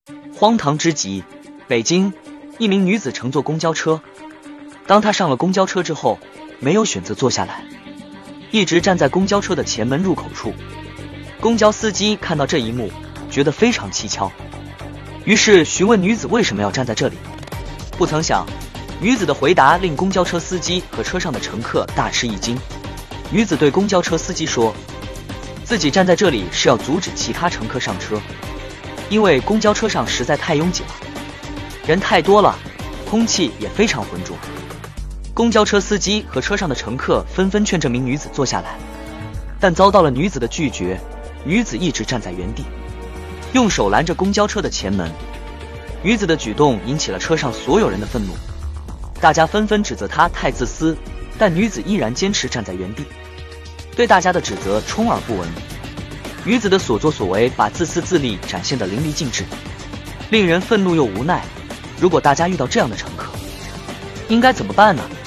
荒唐之极！北京，一名女子乘坐公交车，当她上了公交车之后，没有选择坐下来，一直站在公交车的前门入口处。公交司机看到这一幕，觉得非常蹊跷，于是询问女子为什么要站在这里。不曾想，女子的回答令公交车司机和车上的乘客大吃一惊。女子对公交车司机说，自己站在这里是要阻止其他乘客上车，因为公交车上实在太拥挤了，人太多了，空气也非常浑浊。公交车司机和车上的乘客纷纷劝这名女子坐下来，但遭到了女子的拒绝。女子一直站在原地，用手拦着公交车的前门。女子的举动引起了车上所有人的愤怒，大家纷纷指责她太自私，但女子依然坚持站在原地，对大家的指责充耳不闻。女子的所作所为把自私自利展现得淋漓尽致，令人愤怒又无奈。如果大家遇到这样的乘客，应该怎么办呢？